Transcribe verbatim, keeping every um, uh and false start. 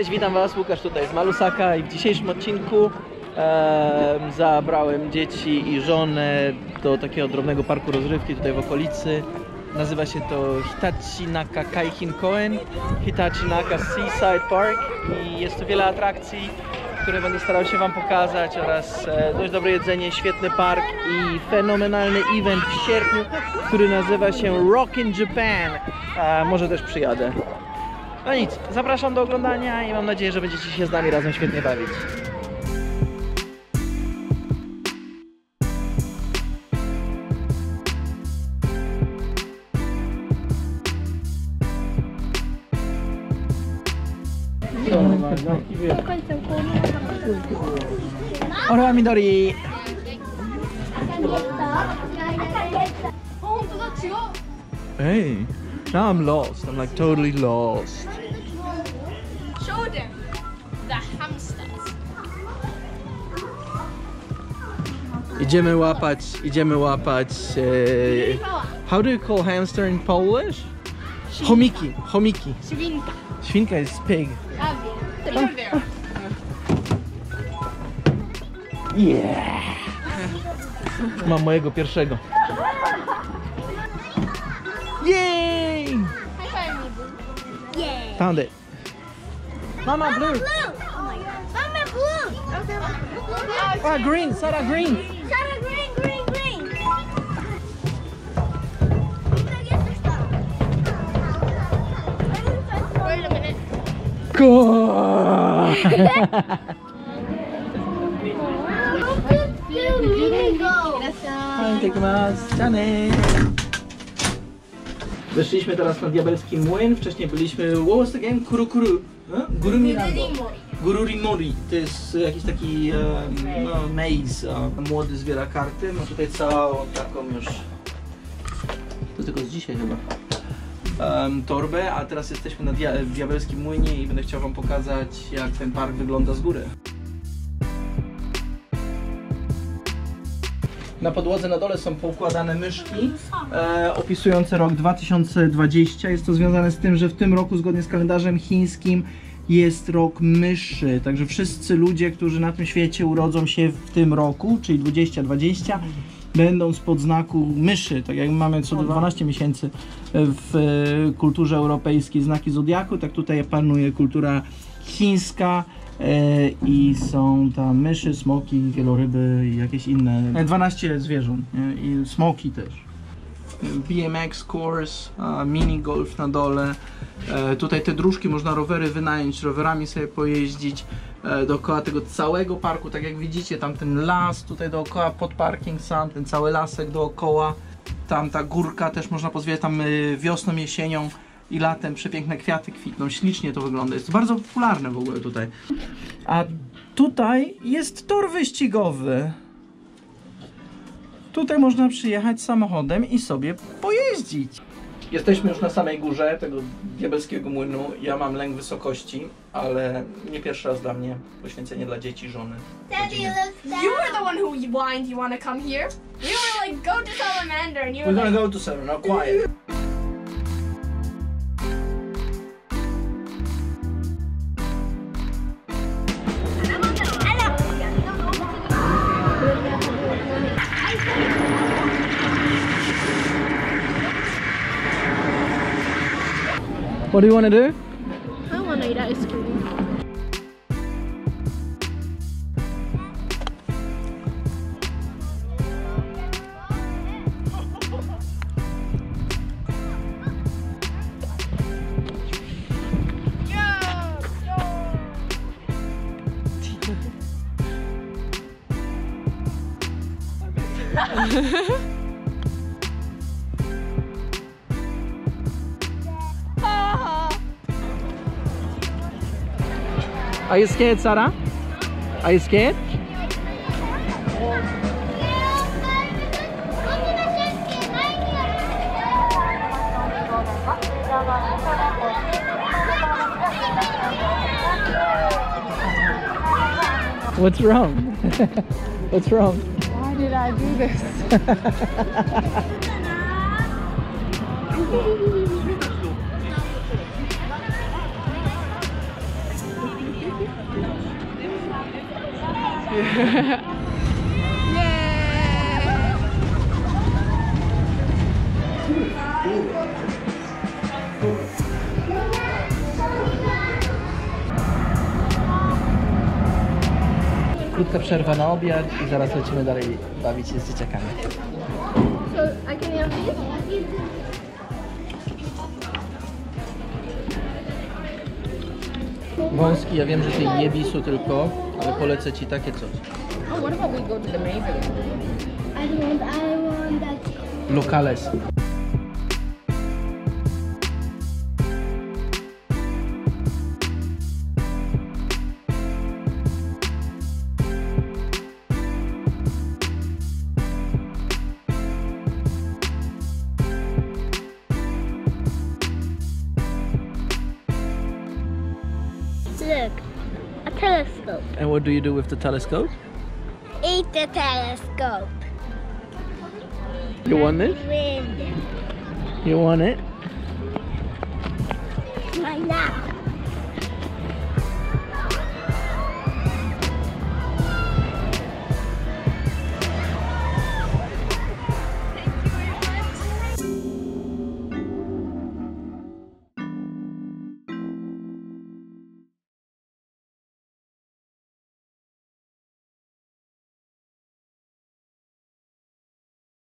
Cześć, witam Was, Łukasz tutaj z Malusaka i w dzisiejszym odcinku e, zabrałem dzieci i żonę do takiego drobnego parku rozrywki tutaj w okolicy. Nazywa się to Hitachinaka Kaihin-koen, Hitachinaka Seaside Park i jest tu wiele atrakcji, które będę starał się Wam pokazać oraz e, dość dobre jedzenie, świetny park i fenomenalny event w sierpniu, który nazywa się Rockin' Japan. E, może też przyjadę. No nic, zapraszam do oglądania i mam nadzieję, że będziecie się z nami razem świetnie bawić. Ora Midori! Hey, now I'm lost. I'm like totally lost. Show them the hamsters. Idziemy łapać, idziemy łapać. E, how do you call hamster in Polish? Chomiki, chomiki. Świnka. Świnka is pig. Prawie. Yeah. Mam mojego pierwszego. Yay! High five me, boo. Yeah. Found it. Mama blue. Blue. Oh my god. Mama blue. Okay. Ah, green. Sarah green. Sarah green, green, green. Wait a minute. Go! Weszliśmy teraz na diabelski młyn, wcześniej byliśmy, what was the game? Kuru Kuru, huh? Gurumirando. Gururimori, to jest jakiś taki um, no, maze, a młody zbiera karty, ma tutaj całą taką już, to tylko z dzisiaj chyba, um, torbę, a teraz jesteśmy na dia w diabelskim młynie i będę chciał Wam pokazać, jak ten park wygląda z góry. Na podłodze na dole są poukładane myszki e, opisujące rok dwa tysiące dwudziesty. Jest to związane z tym, że w tym roku zgodnie z kalendarzem chińskim jest rok myszy. Także wszyscy ludzie, którzy na tym świecie urodzą się w tym roku, czyli dwudziesty dwudziesty, będą spod znaku myszy. Tak jak mamy co do dwanaście miesięcy w e, kulturze europejskiej znaki zodiaku, tak tutaj panuje kultura chińska. I są tam myszy, smoki, wieloryby i jakieś inne, dwanaście zwierząt, nie? I smoki też. B M X course, mini golf na dole. Tutaj te dróżki można rowery wynająć, rowerami sobie pojeździć dookoła tego całego parku. Tak jak widzicie, tam ten las tutaj dookoła, pod parking sam, ten cały lasek dookoła. Tam ta górka też można pozwiedzać, tam wiosną, jesienią i latem przepiękne kwiaty kwitną, ślicznie to wygląda, jest to bardzo popularne w ogóle tutaj. A tutaj jest tor wyścigowy. Tutaj można przyjechać samochodem i sobie pojeździć. Jesteśmy już na samej górze tego diabelskiego młynu. Ja mam lęk wysokości, ale nie pierwszy raz dla mnie. Poświęcenie dla dzieci, żony, rodziny. You were the one who whined you want to come here. We were like, go to Salamander, and you were We're gonna like, go to seven, now quiet. What do you want to do? I want to eat ice cream. Are you scared, Sarah? Are you scared? What's wrong? What's wrong? Why did I do this? Krótka przerwa na obiad i zaraz lecimy dalej bawić się z dzieciakami. So I can have these? Wąski, ja wiem, że ty nie bisu tylko, ale polecę ci takie coś. Oh, what about we go to the maze? I want, I want that. Locales. Look, a telescope. And what do you do with the telescope? Eat the telescope. You want it? Wind. You want it? Like that.